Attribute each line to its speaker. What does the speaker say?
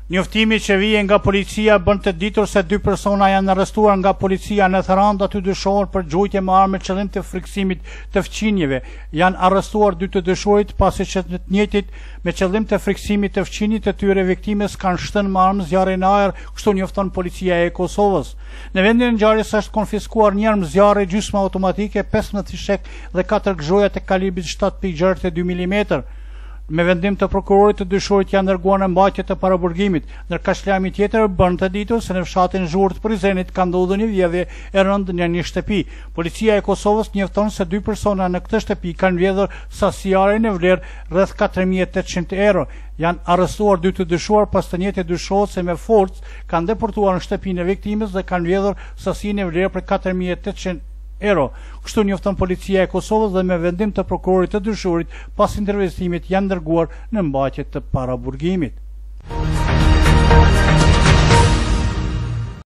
Speaker 1: Njoftimi që vije nga policia bën të ditur se 2 persona janë arrestuar nga policia në Tiranë, aty dyshohen për gjujtje me armë me qëllim të frikësimit të fqinjeve. Janë arrestuar 2 të dyshuarit pasi që të njëjtit me qëllim të frikësimit të fqinjit të tyre viktimes kanë shtënë me armë zjarre në ajër, kështu njofton Policia e Kosovës. Në vendin e ngjarjes është konfiskuar një armë zjarre gjysmë automatike, 15 fishek dhe 4 gjoja të kalibrit 7.62 mm. Me vendim të prokurorit të dyshuarit janë dërguar në mbajtje të paraburgimit. Ndërkaq lajmi tjetër bën të ditur se në fshatin Zhur të Prizrenit ka ndodhur një vjedhje e rëndë në një shtëpi. Policia e Kosovës njofton se 2 persona në këtë shtëpi kanë vjedhur sasiare në vlerë rreth 4.800 euro. Janë arrestuar 2 të dyshuar, pas të njëjtë dyshohet se me forcë kanë deportuar në shtëpinë e viktimës dhe kanë vjedhur sasinë e vlerë për 4.800 euro. Kështu njofton Policia e Kosovës dhe me vendim të prokurorit të dyshuarit pas intervistimit janë dërguar në mbajtje të paraburgimit.